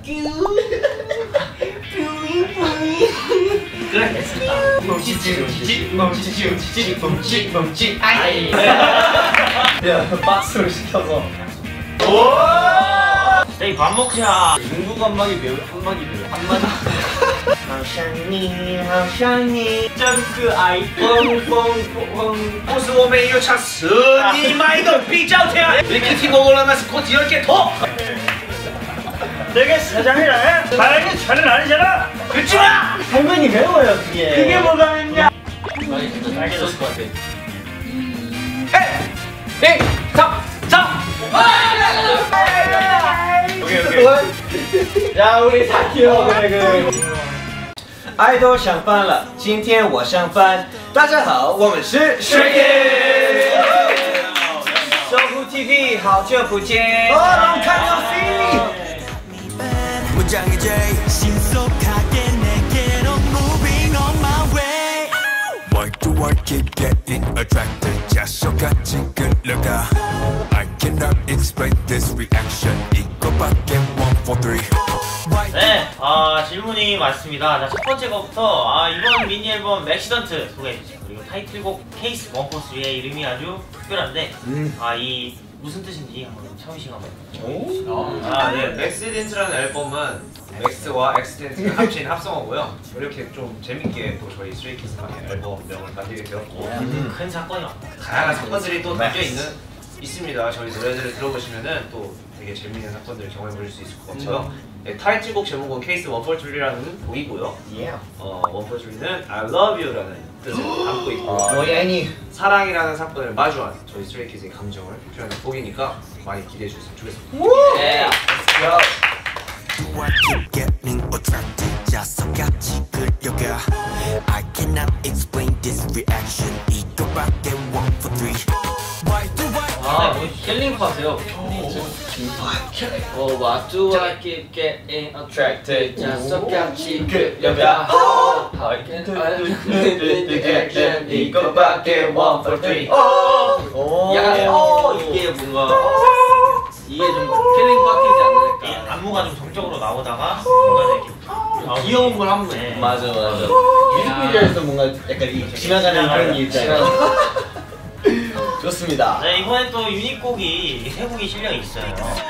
그래 됐습니다. 뭉치지 아이. 야 박스로 시켜서. 저희 밥 먹자. 중국 한마디 배우 한마디 배우 한마디. 好想你，好想你，真可爱，蹦蹦蹦。不是我没有尝试，你买的比较甜。이렇게 팀워크를 하면서 곧 10개 더. 내가 사장이라 사장이 차는 아니잖아. 그치마. 당근이 매워요 그게. 그게 뭐가 맵냐? 알겠을 것 같아. 1, 3, 4. 오케이. 야 우리 사키요 그래. 爱豆上班了，今天我上班。大家好，我们是 Stray Kids。守护 TV， 好久不见。Long time no see。 Why do I keep getting attracted? 자석같이 끌려가. I cannot explain this reaction. 이거밖에 1, 4, 3. 네, 질문이 많습니다. 자, 첫 번째 거부터 이번 미니 앨범 맥시던트 소개해주세요. 그리고 타이틀곡 케이스 143의 이름이 아주 특별한데 이 무슨 뜻인지 한번 차훈 씨가 한번. 네, 맥시던트라는 앨범은 맥스와 엑스텐트를 합친 합성어고요. 이렇게 좀 재밌게 또 저희 스트레이키즈만의 앨범명을 만들게 되었고 큰 사건이 왔다. 다양한 사건들이 또 담겨 있습니다. 저희 노래들을 들어보시면은 또 되게 재밌는 사건들을 경험해 보실 수 있을 것 같고요. 네, 타이틀곡 제목은 케이스 143라는 곡이고요. 143는 I love you라는 뜻을 담고 있고 사랑이라는 사건을 마주한 저희 스트레이키즈의 감정을 표현한 곡이니까 많이 기대해 주셨으면 좋겠습니다. Do I keep getting attracted? 자석같이 끌려가. I cannot explain this reaction. 이거밖에 1, 4, 3. Why do I? 힐링 파세요. What do I keep getting attracted? 자석같이 끌려가. How can I do the action? 이거밖에 1, 4, 3. 약간 이게 뭔가 이게 좀 힐링 파티지 않을까? 안무가 좀 정적으로 나오다가 중간에 이렇게 귀여운 걸 한 번. 맞아. 뮤직비디오에서 뭔가 약간 지나가는 그런 게 있잖아요. 좋습니다. 네, 이번엔 또 유닛곡이 3곡이 실려 있어요.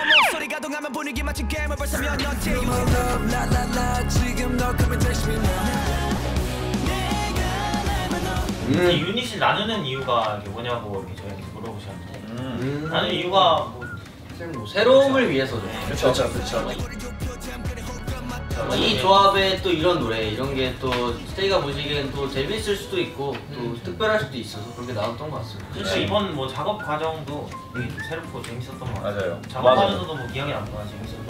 유닛을 나누는 이유가 뭐냐고 저희한테 물어보셨는데 나누는 이유가 새로움을 위해서죠. 그렇죠. 이 조합에 또 이런 노래 이런 게 또 스테이가 보시기엔 또 재밌을 수도 있고 또 특별할 수도 있어서 그렇게 나왔던 것 같습니다. 그렇죠. 이번 뭐 작업 과정도 되게 좀 새롭고 재밌었던 것 같아요. 맞아요. 작업하면서도 뭐 기억에 남거나 재밌었던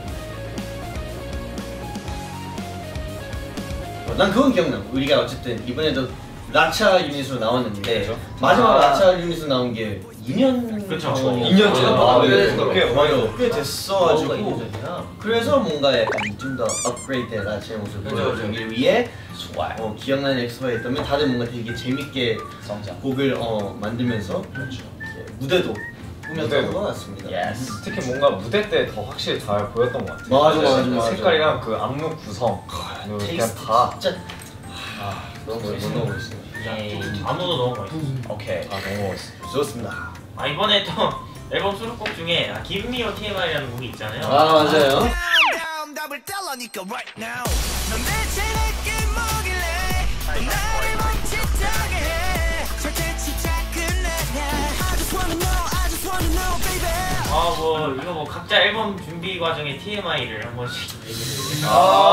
거. 난 그건 기억나. 우리가 어쨌든 이번에도 라차 유닛으로 나왔는데 마지막 라차 유닛으로 나온 게 2년 그렇죠. 2년 전. 꽤 아, 됐어가지고 그래서 뭔가 약간 좀 더 업그레이드된 라차의 모습을 보여주기 위해 기억나는 엑스파가 있다면 다들 뭔가 되게 재밌게 곡을 만들면서 무대도 꾸몄던 것 같습니다. 특히 뭔가 무대 때 더 확실히 잘 보였던 것 같아요. 맞아. 색깔이랑 그 안무 구성 그냥 다 진짜 너무 멋있어요. 안무도 너무 멋있어. 오케이. 너무 멋있어. 좋습니다. 이번에 또 앨범 수록곡 중에 Give Me Your TMI라는 곡이 있잖아요. 맞아요. 이거 뭐 각자 앨범 준비 과정의 TMI를 한 번씩 얘기해주세요.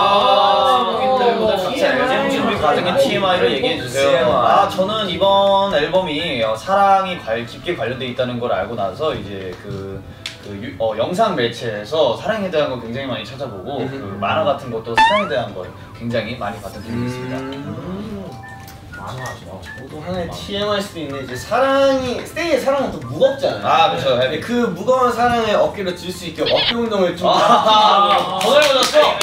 각자 앨범 준비 과정의 TMI를 얘기해주세요. 저는 이번 앨범이 사랑이 깊게 관련돼 있다는 걸 알고 나서 이제 영상 매체에서 사랑에 대한 거 굉장히 많이 찾아보고 그 만화 같은 것도 사랑에 대한 걸 굉장히 많이 봤던 기억이 있습니다. 만화죠. 저도 하나의 TMI일 수도 있는데 이제 스테이의 사랑은 또 무겁잖아요. 그렇죠. 그 무거운 사랑을 어깨로 들 수 있게 어깨 운동을 좀 더 넓어졌어.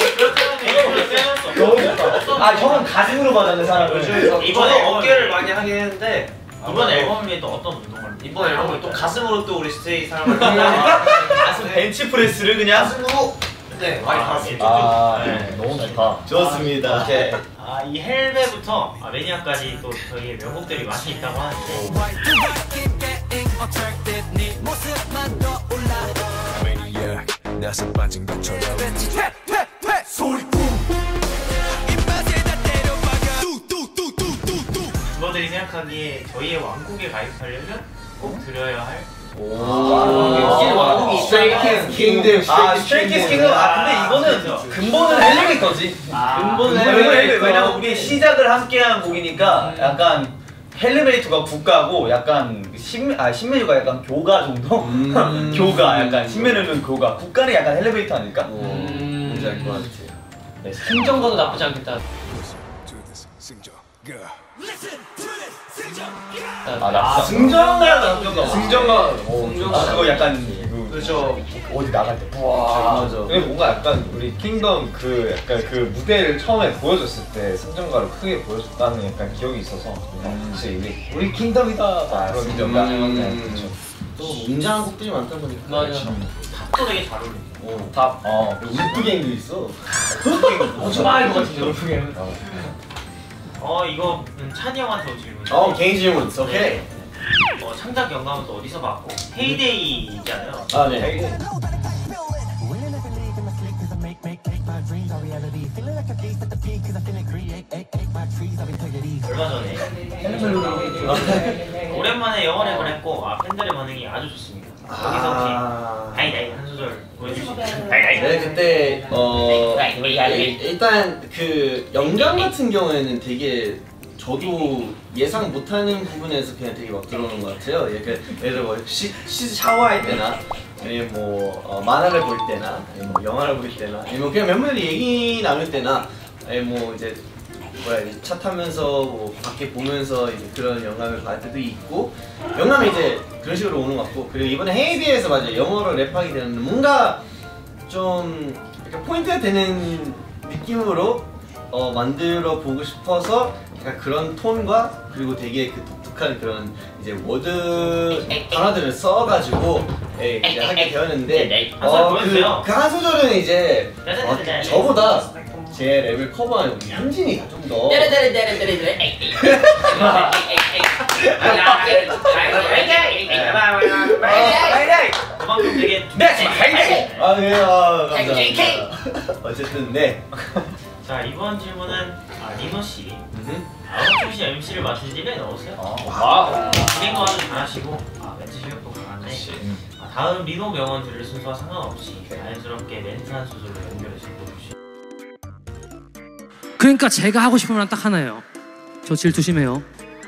형은 가슴으로 받았는 사랑을. 이번에 어깨를 많이 하긴 했는데 이번 앨범에 또 어떤 운동을? 이번 앨범에 또 가슴으로 또 우리 스테이 사람을 가슴 벤치프레스를 그냥 가슴으로 네, 많이 달았습니다. 아, 네. 너무 좋다. 좋습니다. 오케이. 이 헬베부터 매니아까지 또 저희의 명곡들이 많이 있다고 하는데 나서 빠진 것처럼 멤버들이 생각하기에 저희의 왕국에 가입하려면 꼭 들어야 할 왕국이 스트레이키즈 스트레이키즈 킹은 근데 이거는 근본은 엘리베이터지. 근본은 엘리베이터. 왜냐면 우리 시작을 함께한 곡이니까 약간 엘리베이터가 국가고 약간 신메뉴가 약간 교가 정도? 교가 약간 신메뉴는 교가 국가는 약간 엘리베이터 아닐까? 뭔지 알 것 같아. 네, 승전가도 나쁘지 않겠다. 승전가 승전가. 그거 약간 그렇죠. 어디 나갈 때 맞아. 근데 뭔가 약간 우리 킹덤 그 약간 그 무대를 처음에 보여줬을 때 승전가를 크게 보여줬다는 약간 기억이 있어서 혹시 우리 킹덤이다 그런 승전가. 또 웅장한 곡들이 많다 보니까. 맞아. 탑도 되게 잘 어울린다. 탑. 울프갱도 있어. 오즈마일 것 같은데 울프게임은. 이거는 찬이 형한테 질문. 개인 질문. 오케이. 창작 영감은 또 어디서 받고? 헤이데이 있잖아요. 아 네. 얼마 전에 오랜만에 영어 랩을 했고 팬들의 반응이 아주 좋습니다. 거기서 혹시 다이다이 한 소절 보여주시죠. 네 그때 일단 그 영감 같은 경우에는 되게 저도 예상 못하는 부분에서 그냥 되게 막 들어오는 것 같아요. 예를 들어 뭐 샤워할 때나 아니면 뭐 만화를 볼 때나 아니면 뭐 영화를 볼 때나 아니면 그냥 멤버들이 얘기 나눌 때나 아니면 뭐 이제 차 타면서 뭐 밖에 보면서 이제 그런 영감을 받을 때도 있고 영감이 이제 그런 식으로 오는 것 같고 그리고 이번에 헤이비에서 맞아요 영어로 랩하게 되는데 뭔가 좀 약간 포인트가 되는 느낌으로 만들어 보고 싶어서 약간 그런 톤과 그리고 되게 그 독특한 그런 이제 워드 단어들을 써가지고 이제 하게 되었는데 그 한 소절은 이제 저보다 제 랩을 커버한 우리 현진이가 좀 더 그만큼 되게 감사합니다. 어쨌든 네. 자 이번 질문은 니노 씨. 아홉 시 MC를 맡은 지 꽤 넘었어요. 진행도 아주 잘하시고 멘트 실력도 강한데 다음 리노 명언 들을 순서와 상관없이 자연스럽게 멘트 한 소절로 연결해서 보여주시죠. 그러니까 제가 하고 싶은 말 딱 하나예요. 저 질투 심해요.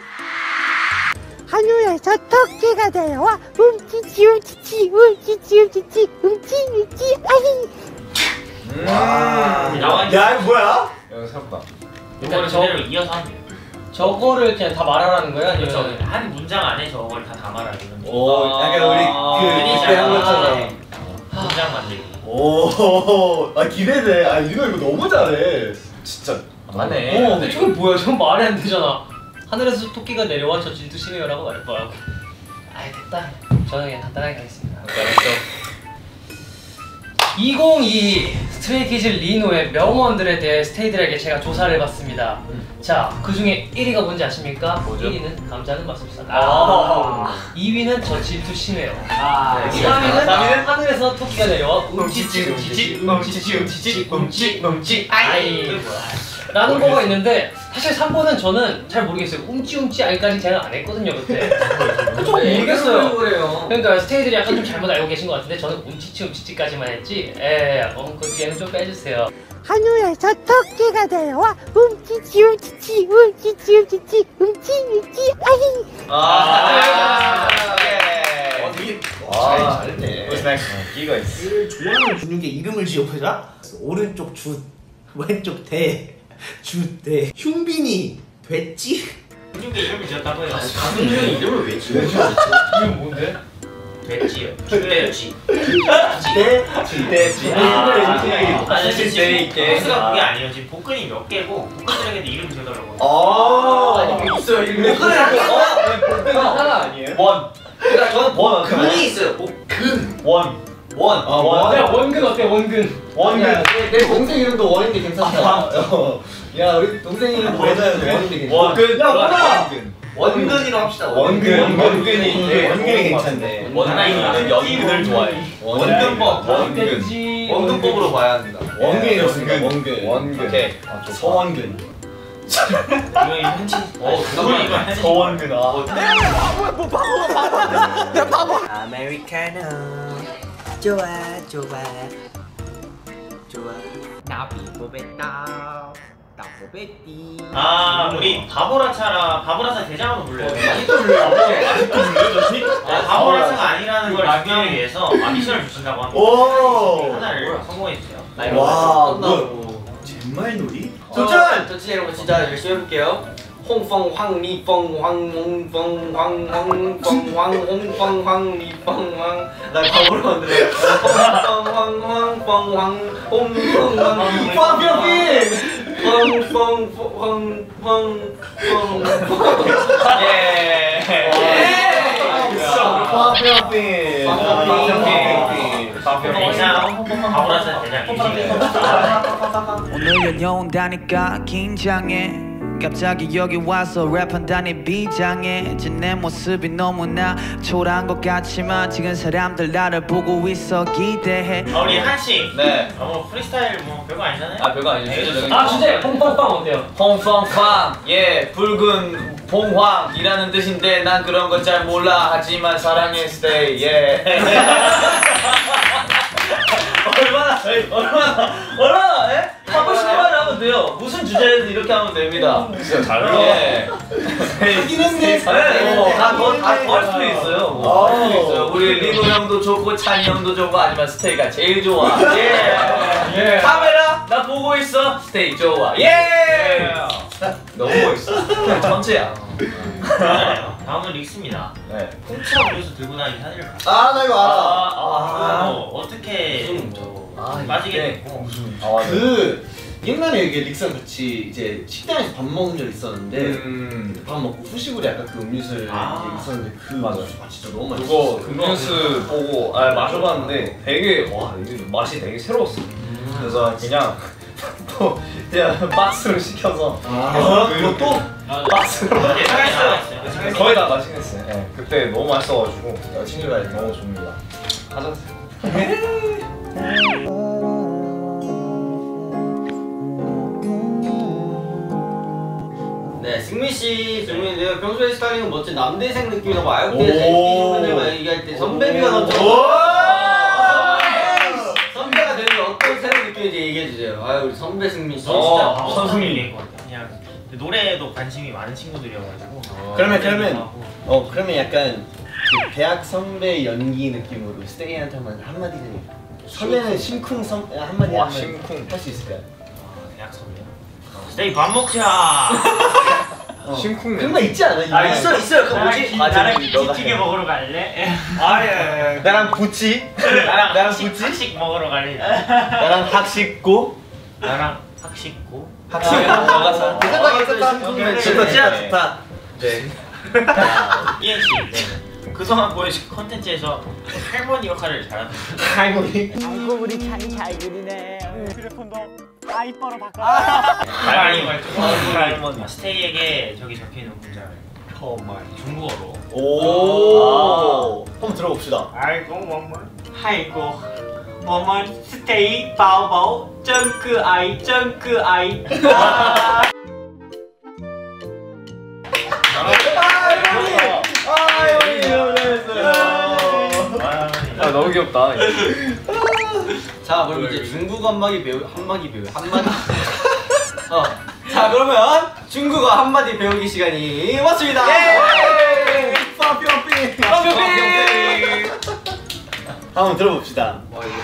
하늘에서 토끼가 내려와 움찌찌 움찌찌 움찌찌 움찌찌 움찌 움찌 아이. 나와 야 이거 뭐야? 이거 새롭다. 이거를 제대로 이어서 하면 돼요. 저거를 그냥 다 말하라는 거야? 그렇죠. 아니면 한 문장 안에 저걸 다 담아라 이런. 오 약간 우리 그때 한 것처럼. 문장 만들기. 오, 기대돼. 이거 너무 잘해. 진짜. 맞네. 근데 저게 뭐야? 저건 말이 안 되잖아. 하늘에서 토끼가 내려와 저 질투 심해요라고 말해봐요. 아이 됐다. 저는 그냥 간단하게 가겠습니다. 2022 스트레이키즈 리노의 명언들에 대해 스테이들에게 제가 조사를 해봤습니다. 자, 그 중에 1위가 뭔지 아십니까? 뭐죠? 1위는 감자는 맛없다. 2위는 저 질투 심해요. 3위는 하늘에서 토끼가 내려와 움찌찌 움찌찌 움찌찌 움찌찌 움찌 움찌 아이 라는 거가 있는데 사실 3번은 저는 잘 모르겠어요. 움찌움찌 아이까지 제가 안 했거든요 그때. 좀 모르겠어요. 그러니까 스테이들이 약간 좀 잘못 알고 계신 것 같은데 저는 움찌찌 움찌찌까지만 했지. 그 뒤에는 좀 빼주세요. 하늘에서 토끼가 내려와 움찌찌 움찌찌 움찌찌 움찌찌 움찌 움찌 아이. 되게 잘했네. 끼가 있어. 좋아하는 근육에 이름을 지어보자. 오른쪽 주, 왼쪽 대, 주대. 흉빈이 됐지? 근육에 이름을 지었다고요. 가슴 형 이름을 왜 지어? 이건 뭔데? 됐지요. 됐지. 코스가 그게 아니에요. 지금 복근이 몇 개고 복근들에게도 이름 지어달라고. 아니 있어요. 이름이 복근가 하나 아니에요? 원. 그러니까 저는 원. 근이 있어요. 원. 야 원근 어때 원근? 내 동생 이름도 원인데 괜찮다. 야 우리 동생 이름 원인데 괜찮다. 원근. 야 뭐야? 원근이로 합시다. 원근이 괜찮네. 원근이는 연근을 좋아해. 원근법. 원근법으로 봐야 합니다. 원근이 좋습니다. 원근. 오케이. 서원근. 이거 현지. 이거 서원근. 아메리카노 좋아 나비 뽑았다. 나 뽑았디. 우리 바보라차 대장으로 불러요. 아직도 불려요? 바보라차가 아니라는 걸 증명하기 위해서 미션을 주신다고 합니다. 오. 하나를 성공해 주세요. 와, 뭐 잼말놀이? 도전! 저 진짜 여러분 진짜 열심히 해볼게요. 홍펑 황리펑 황홍펑 황홍펑 홍펑 황리펑 나 바보로 만들어. 홍펑 황홍펑 바보라차 대장. 오늘 연영한다니까 긴장해 갑자기 여기 와서 랩한다니 비장해 내 모습이 너무나 초라한 것 같지만 지금 사람들 나를 보고 있어 기대해 우리 한씨. 네. 프리스타일 별거 아니잖아요? 별거 아니죠. 주제 펑펑펑 어때요? 펑펑팡. 붉은 봉황이라는 뜻인데 난 그런 건 잘 몰라. 하지만 사랑해 스테이. 얼마나 하고 싶은 말 하면 돼요. 무슨 주제든 이렇게 하면 됩니다. 진짜 잘 불러. 하긴 했네. 다할 수도 있어요. 우리 리노 형도 좋고 찬이 형도 좋고 아니면 스테이가 제일 좋아. 카메라 나 보고 있어. 스테이 좋아. 너무 멋있어. 전체야. 다음은 릭스입니다. 네. 훔쳐 그래서 들고 다니는 사진을 봤어요. 나 이거 알아. 어떻게 빠지게 됐고. 옛날에 이게 릭스랑 같이 이제 식당에서 밥 먹은 적 있었는데 밥 먹고 후식으로 약간 그 음료수를 이제 있었는데 맞아요. 진짜 너무 맛있어. 그거 음료수 보고 마셔봤는데 되게 이게 맛이 되게 새로웠어. 그래서 그냥 박스로 시켜서 그것도 박스로 예상했어요. 거의 다 마시긴 했어요. 네, 그때 너무 맛있어가지고 챙겨가야 돼. 너무 좋습니다. 가자. 네, 승민씨 질문인데요. 평소에 스타일링은 멋진 남대생 느낌이라고 아역대에서 액티브를 얘기할 때 선배미가 넘쳐 선배가 되는 어떤 새로운 느낌인지 얘기해주세요. 우리 선배 승민씨 진짜 선수님일 것 같아요. 그냥 노래에도 관심이 많은 친구들이어가지고. 그러면 약간 그 대학 선배 연기 느낌으로 스테이한테 한마디 설레는 심쿵 한마디 하면 할 수 있을까요? 대학 선배요? 스테이 밥 먹자. 심쿵. 그런 거 있지 않아? 있어요. 그 뭐지? 나랑 김치찌개 먹으러 갈래? 예. 나랑 부치. 나랑 학식 먹으러 갈래? 나랑 학식고. 나랑 학식고. 괜찮다. 네. 이행씨. 그동안 보여준 컨텐츠에서 할머니 역할을 잘한다. 할머니? 아이고 우리 찬이 잘 그리네. 휴대폰도 아이뻐로 바꿔. 할머니. 스테이에게 저기 적혀있는 문장을 중국어로. 오. 한번 들어봅시다. 아이고 뭐뭐 스테이 바오바오 쩡크아이 쩡크아이. 너무 귀엽다. 자, 그럼 이제 중국어 한마디 배우. 자, 그러면 중국어 한마디 배우기 시간이 왔습니다. 한번 들어봅시다.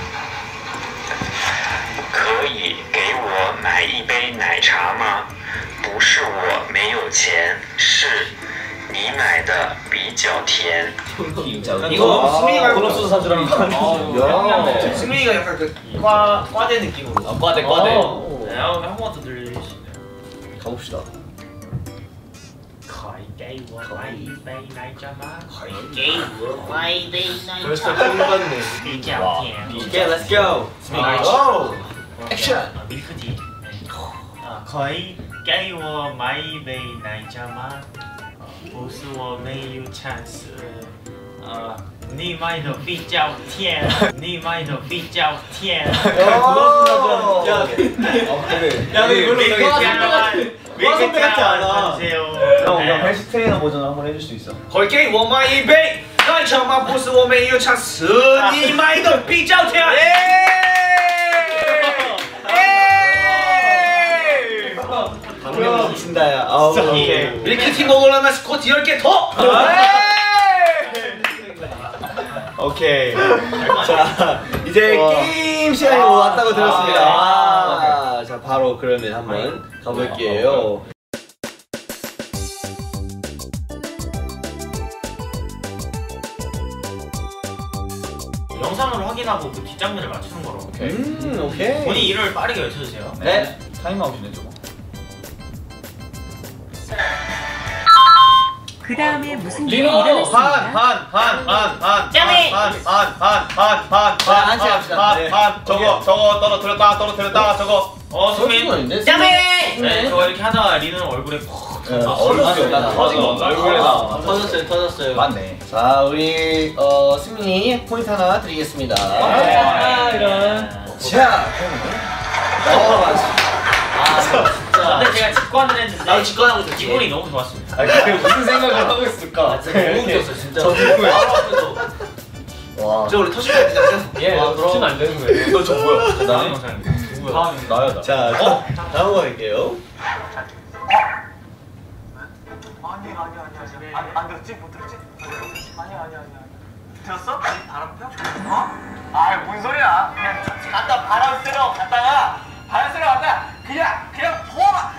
可以给我买一杯奶茶吗？不是我没有钱，是你买的比较甜。 이거 승민이가 콜옵스 사주라는 거 아니야? 승민이가 약간 그 과대 느낌으로. 과대. 한 번 더 들리시나요? 가봅시다. 给我来一杯奶茶吗？ 给我来一杯奶 벌써 뽕받네. 比较甜。 Okay, let's go. 오! 액션. 밀크티.可以给我买一杯奶茶吗？不是我没有尝试。你买的比较甜，你买的比较甜。 야, 이거 밀크티 하나 주세요. 형 헬스 트레이너 버전 한번 해줄 수 있어? 快给我买一杯奶茶吗？不是我没有尝试，你买的比较甜。 방금 미친다야. 오케이. 밀크티 먹으려면 스쿼트 10개 더! 오케이. 자, 이제 게임 시간이 왔다고 들었습니다. 자, 바로 그러면 한번 가볼게요. 영상으로 확인하고 그 뒷장면을 맞추는 거로. 오케이. 본인 이름을 빠르게 외쳐주세요. 네. 타임아웃이네 저거. 그 다음에 무슨 일이 리노 일어났습니까? 한 저거 떨어뜨렸다 저거 수민. 짬이. 네, 저거 이렇게 하다가 리는 얼굴에 퍽 터졌어요. 맞네. 자, 우리 승민이 포인트 하나 드리겠습니다. 이런. 자, 근데 제가 직관을 했는데 나도 직관하고 있었지. 기분이 너무 좋았습니다. 그게 무슨 생각을 하고 있을까? 너무 웃겼어 진짜. 저 누구야? 와. 저 우리 터지면 되지 않겠어? 예, 터지면 안 되는 거예요. 너저 뭐야? 다음 영상입니다. 누구야? 나야 나. 자, 다음 거 할게요. 안 들었지? 못 들었지? 아니야. 들었어? 바람 펴? 아, 뭔 소리야? 그냥 갔다 바람 쐬러 갔다가 그냥 포마.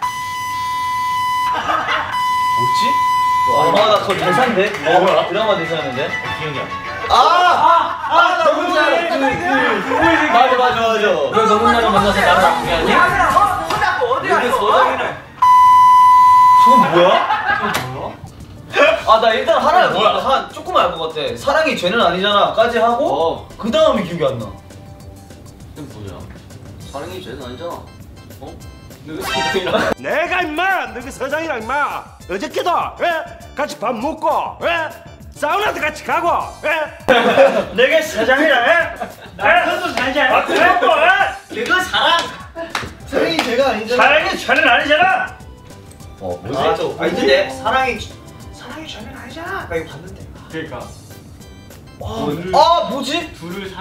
뭐지? 나 그거 대사인데? 뭐야? 드라마 대사였는데? 기억이 안 나. 나 너무 잘. 맞아. 너 너무 나를 만나서 나를 아프게 하니? 손잡고 어디 갔어? 저건 뭐야? 나 일단 하나를 뭐야? 조금만 알 것 같아. 사랑이 죄는 아니잖아까지 하고 그 다음이 기억이 안 나. 이건 뭐야? 사랑이 죄는 아니잖아. 내가 임마 너희 서장이랑 임마 어저께도 같이 밥 먹고 사우나도 같이 가고 내가 서장이랑 너도 사장 그거 사랑. 사랑이 죄가 아니잖아. 사랑이 죄는 아니잖아. 뭐지? 근데 사랑이 죄는 아니잖아. 나 이거 봤는데. 그러니까. 뭐지?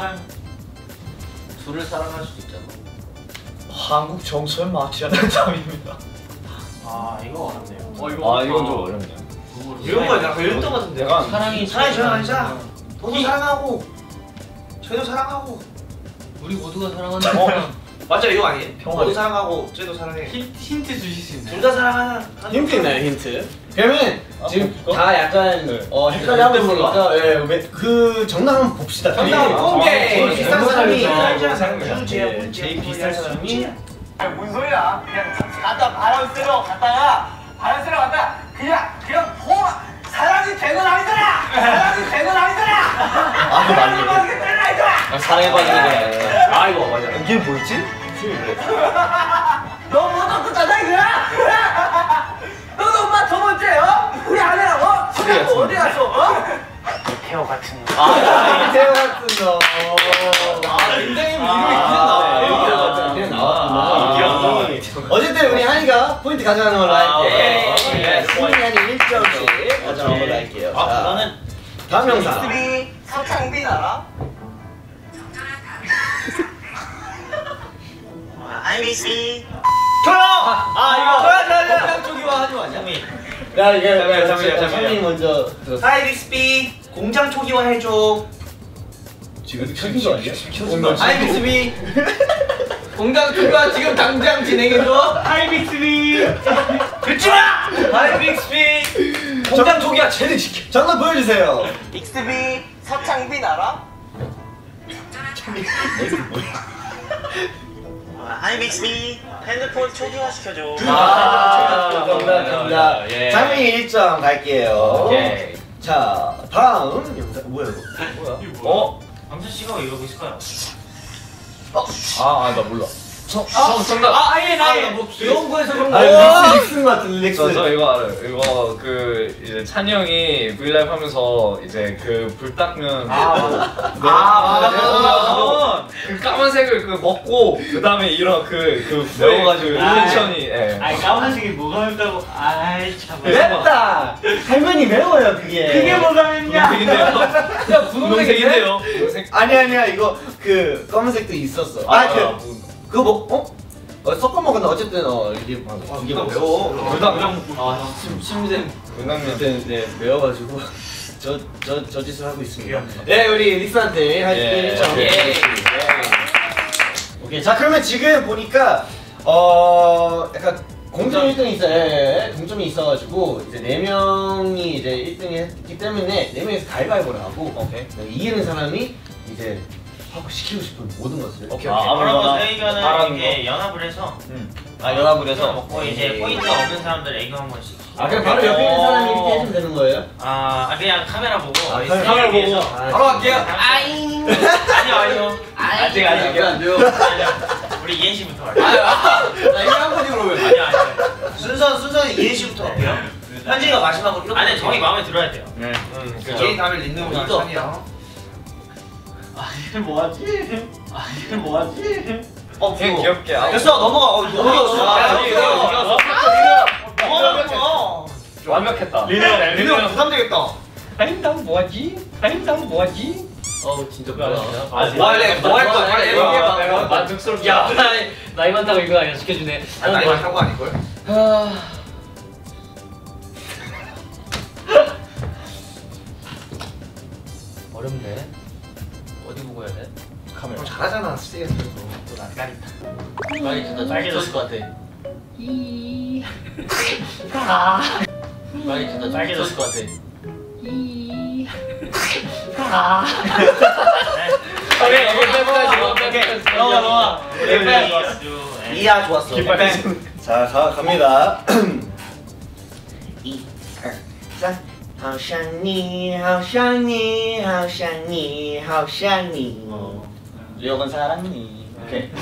둘을 사랑할 수도 있잖아. 한국 정서에 맞지 않는 답입니다. 이거 어렵네요. 이건 좀 어렵네요. 이런 거야 내가 걸렸던 것 같은데. 내가 사랑이 죄는 아니잖아. 너도 사랑하고 쟤도 사랑하고 우리 모두가 사랑한다. 맞아 이거 아니에요? 평화를. 너도 사랑하고 쟤도 사랑해. 힌트 주실 수 있나요? 둘 다 사랑하는 힌트 있나요, 힌트? 그러면 지금 그거? 다 약간 헷갈려하고 있으니까 그 정답 한번 봅시다. 정답 공개! 비슷한 사람이 제일 비슷한 사람이 뭔 소리야? 그냥 갔다 바람 쐬러 갔다가 그냥 포마. 사랑이 죄는 아니잖아. 그 맞네. 사랑에 빠지는 거야. 이거 맞아. 이게 뭐였지? 너 뭐 갖고 짜자 이거야? 너도 엄마 저번주에 우리 아내랑 손잡고 어디 갔어? 태호 같은 거. 이태호 같은 거. 굉장히 이름이 그냥 나왔구나. 어쨌든 우리 한이가 포인트 가져가는 걸로 할게요. 승민이 한이 1점씩 가져가는 걸로 할게요. 그거는 다음 영상. 서창빈 알아? IBC. 이거 조기화 하지 마냐? 야 이게 잠깐만 먼저 들었어. 하이빅스비 공장 초기화 해줘. 지금 시킨 거 아니야? IBSB 공장 투가 지금 당장 진행해줘. IBC. 듣지마! 하이빅스비 공장 초기화 제대로 시켜. 정답 보여주세요. 빅스비 서창빈 알아? 하이믹스미 핸드폰 초기화시켜줘. 감사합니다. 예. 장미 1점 갈게요. 오케이. 자, 다음 영상 뭐야 이거? 뭐야? 강수 씨가 왜 이러고 있을까요? 나 몰라. 정답. 뭐 귀여운 거에서 그런 거. 릭슨 같은 릭슨. 저 이거 알아요. 이거 그 이제 찬이 형이 브이라이브 하면서 이제 그 불 닦는 그 까만색을 그 먹고 그 다음에 이런 그 매워가지고 텐션이. 까만색이 뭐가 맵다고? 아이 참. 맵다. 할머니 매워요 그게. 그게 뭐가 맵냐? 분홍색인데요. 아니야 이거 그 검은색도 있었어. 그거 뭐 섞어 먹었나 어쨌든 이게 매워. 불닭면. 심생 불닭면. 네 매워가지고 저 짓을 하고 있습니다. 네 우리 릭스한테 하이스페인 1점. 오케이 자 그러면 지금 보니까 약간 공점 1등이 있어요. 동점이 있어가지고 이제 4명이 이제 1등을 했기 때문에 4명에서 가위바위보를 하고 이기는 사람이 이제 하고 시키고 싶은 모든 것을 그러고 저희가는 이게 연합을 해서 연합을 해서 먹고 이제 포인트가 없는 사람들 애교 한 번씩. 그냥 바로 옆에 있는 사람이 이렇게 해주면 되는 거예요? 그냥 카메라 보고. 카메라 보고. 바로 갈게요. 아잉. 아니요. 아직 안 돼요. 우리 이엔 씨부터 갈게요. 나 이거 한 번이 그러면. 아니요. 순서는 이엔 씨부터 할게요. 현진이가 마지막으로 이렇게. 아니 정이 마음에 들어야 돼요. 네. 이엔 다음에 린누랑 찬이야. 이게 뭐하지? 이게 뭐하지? 되게 귀엽게. 됐어 넘어가. 이겼어. 완벽했다. 리누 부담되겠다. 아임당 뭐하지? 진짜 뭐야? 뭐할래? 뭐할 거야? 빨리 얘기해봐. 만족스럽게. 야, 나이 많다고 이거 아니야 시켜주네. 나이 많다고 아닐걸? 어렵네. 어디 보고 해야 돼? 카메라. 잘하잖아 스테이에서. 또 낯가리다. 빨개졌을 것 같아. 빨개졌을 것 같아. 넘어가. 이야 좋았어. 자 갑니다. 好想你，好想你，好想你，好想你。 리오건 사랑니. 오케이.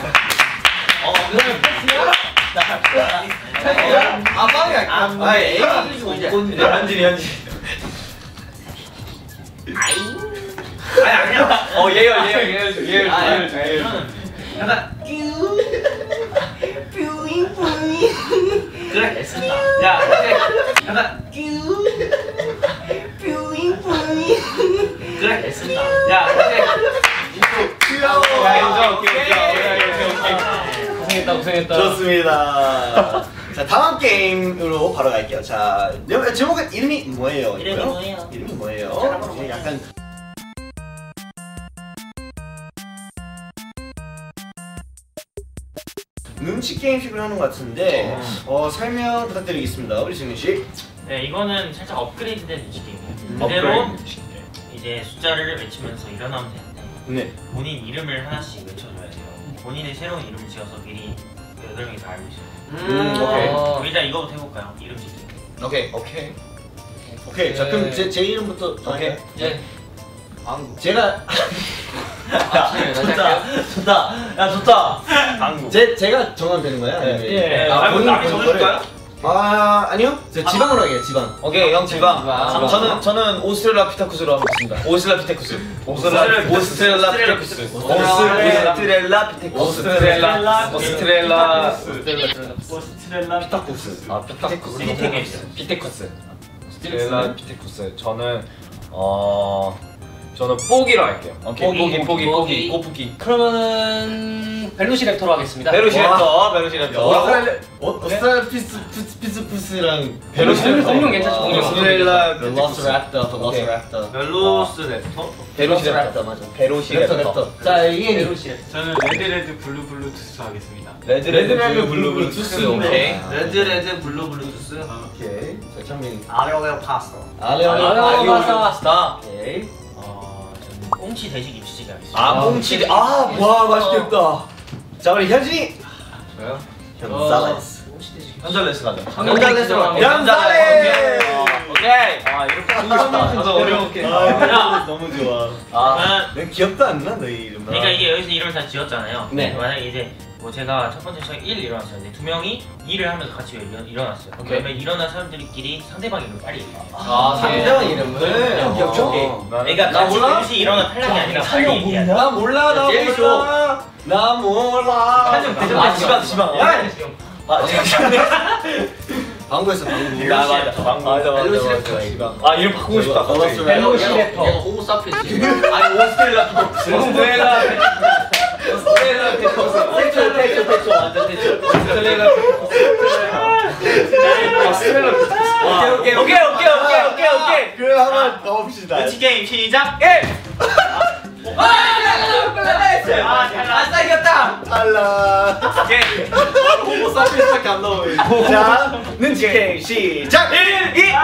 빵이야. 애기 주고 이제. 현진이. 아니야. 예열. 약간 그래 됐습니다. 야 약간 그래 됐습니다. 야 고생했다. 좋습니다. 자 다음 게임으로 바로 갈게요. 자 제목은 이름이 뭐예요? 이름이 뭐예요? 이제 약간 눈치 게임식을 하는 것 같은데 설명 부탁드리겠습니다. 우리 승민 씨. 네 이거는 살짝 업그레이드된 눈치 게임이에요. 그대로 이제 숫자를 외치면서 일어나면 되는데 네. 본인 이름을 하나씩 외쳐줘야 돼요. 본인의 새로운 이름을 지어서 미리 8명이 다 알고 있어요. 오케이. 일단 이거부터 해볼까요? 이름 짓기. 오케이. 자 그럼 제 이름부터. 오케이. 예. 제가 좋다. 야 좋다. 방구. 제가 정하면 되는 거야? 예. 본인 정해줄까요? 아니요. 저 지방으로 하게요. 지방. 오케이 형 지방. 저는 오스트랄라피테쿠스로 하겠습니다. 오스트랄라피테쿠스. 피테쿠스. 저는 뽀기로 할게요. 뽀기. 그러면은 벨로시랩터로 하겠습니다. 베로시랩터. 오스트랄라피테쿠스랑 공룡 괜찮죠? 공룡. 벨로시랩터. 베로시랩터 맞아. 베로시랩터. 자 이게 저는 레드 블루투스 하겠습니다. 레드레드 블루투스. 오케이. 레드 블루투스. 오케이. 자 창민. 아레오레오 파스타. 아레오레오 파스타. 오케이. 저는 꽁치 돼지 김치찌개 하겠습니다. 꽁치. 와 맛있겠다. 자 우리 현진이. 저요? 현잘레스. 현잘레스 가자. 현잘레스로 갈게요. 현잘레스. 오케이. 아 이렇게 하고 싶다. 나도 어려울게. 너무 좋아. 아, 귀엽다 않나 너희 이름? 그러니까 이게 여기서 이름을 다 지었잖아요. 네. 만약에 이제 뭐 제가 첫 번째 시간에 1 일어났었는데 두 명이 2를 하면서 같이 일어났어요. 그러면 일어난 사람들끼리 상대방 이름을 빨리 얘기해요. 상대방 이름을. 귀엽죠? 그러니까 같이 동시에 일어난 탈락이 아니라 빨리 얘기해야 돼. 나 몰라. 나 몰라. 한명 대전 지방. 방구에서 방구. 맞아. 아 이름 바꾸고 싶다. 벨로시레터. 호모 사피지. 아니 오스트레일라 오스트레일라 태초 완전 태초. 오케이. 그럼 한번 가봅시다. 눈치 게임 시작. 아싸 이겼다. 탈락. 호모 사피엔스밖에 안 나오네. 자, 눈치 게임 시작. 1, 2.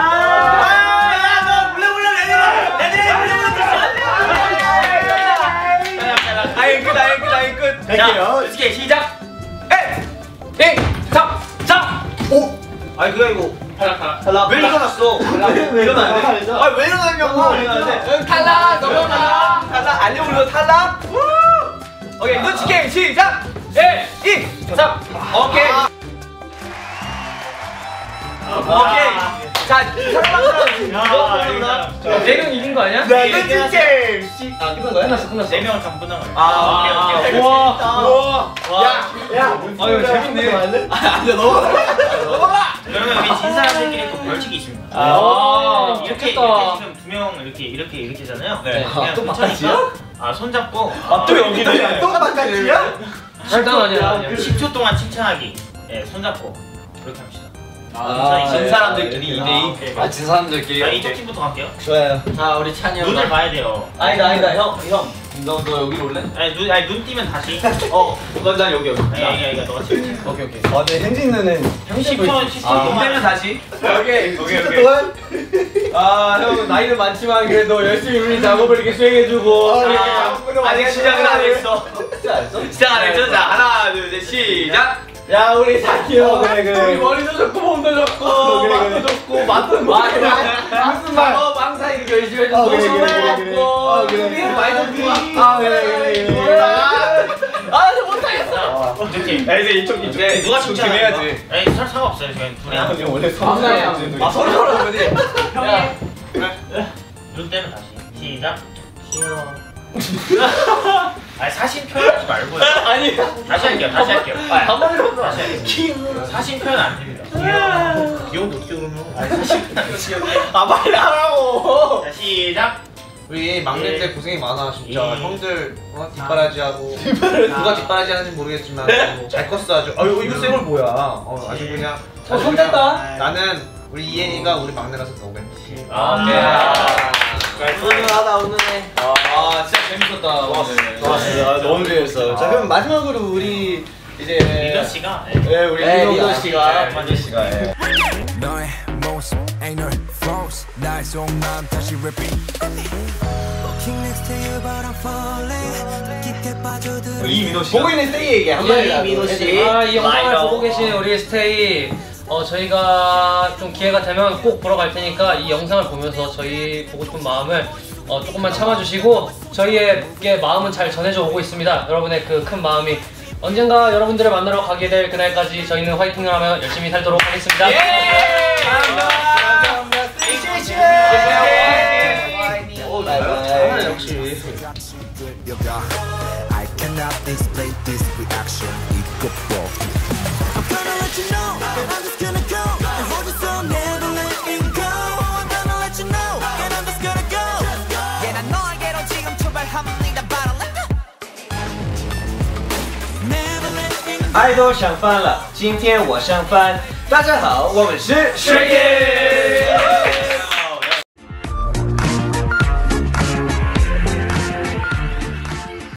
아이 끝. 갈게요. 눈치 게임 시작. 1, 2, 3. 오. 아니 그게 아니고 탈락. 왜 일어났어? 왜 일어나 안 돼? 왜 이러냐고. 탈락 넘어가. 탈락 알려불러 탈락. 오케이 눈치 게임 시작. 1, 2, 3. 오케이. 자 사람 4명 이긴 거 아니야? 네, 눈치 게임 시. 끝난 거야? 끝났어. 4명을 다 끝난 거예요. 오케이. 우와. 야. 아유 재밌네. 아니야 너무. 그러면 우리 진 사람들끼리 또 벌칙이 있습니다. 이렇게 좋겠다. 지금 두 명 이렇게잖아요. 네. 그냥 또 천천히 손잡고 또 여기네. 또 바깥이야? 장난 아니야. 10초 동안 칭찬하기. 네, 손잡고 그렇게 합시다. 진 사람들끼리 2대2. 진 사람들끼리. 자, 이쪽 팀부터 갈게요. 좋아요. 자 우리 찬이 형. 눈을 봐야 돼요. 아니다 형. 너 여기로 올래? 아니 눈 띄면 다시. 난 여기. 아니 너가 지금. 오케이. 아, 네, 현진 누는 10초 동안 동안 다시. 오케이. 10초 동안. 형 나이는 많지만 그래도 열심히 우리 작업을 이렇게 수행해주고. 아직 시작은 안 했어. 시작 안 했죠? 자 하나 둘 셋 시작. 야, 우리 자기 형. 그래. 우리 머리도 좋고 몸도 좋고 맛도 좋고 맛도 무슨 말? 항상 이렇게 열심히 해줘서 그래. 우리 많이 좋고. 그래. 저 못하겠어. 이렇게. 야 이제 이쪽 누가 칭찬 해야지. 아니 상관없어요. 저희 둘이 하면 원래 서로 서로 하는 거지. 눈 떼면 다시. 시작. 귀여워. 아니 사심 표현하지 말고요. 아니 다시 할게요. 한 번에 다시 할게요. 사심 표현 안 됩니다. 귀여워. 귀여워. 아니 사심 표현 안 돼요. 빨리 하라고. 자, 시작. 우리 막내들 고생이 많아 진짜. 예. 형들 뒷바라지하고 누가 뒷바라지 하는지 모르겠지만 잘 컸어 아주. 이거 쌩얼 뭐야? 아주 그냥. 손댔다. 나는 우리 이엔이가 우리 막내라서 너무 팬. 오늘하다 오늘해. 진짜 재밌었다. 좋았어요. 너무 재밌었어요. 자, 그럼 마지막으로 우리 이제 리더 씨가. 네, 우리 리더 씨가. 너의 모습 ain't no false 나의 속마음 다시 repeat Walking next to you but I'm falling 깊게 빠져들어 이민호 씨 보고 있는 스테이 얘기 한마디라도. 이민호 씨. 이 영상을 보고 계신 우리 스테이. 저희가 좀 기회가 되면 꼭 보러 갈 테니까 이 영상을 보면서 저희 보고 싶은 마음을 조금만 참아주시고 저희의 마음은 잘 전해져 오고 있습니다. 여러분의 그 큰 마음이 언젠가 여러분들을 만나러 가게 될 그날까지 저희는 화이팅을 하며 열심히 살도록 하겠습니다. 바이바이. 역시. I cannot explain this reaction 이거 봐 I'm gonna let you know I'm just gonna go and hold you so never letting go I'm gonna let you know and I'm just gonna go yeah 난 너에게로 지금 출발합니다 바로 let go Never letting go 爱豆想翻了，今天我上班。大家好，我们是 Stray Kids。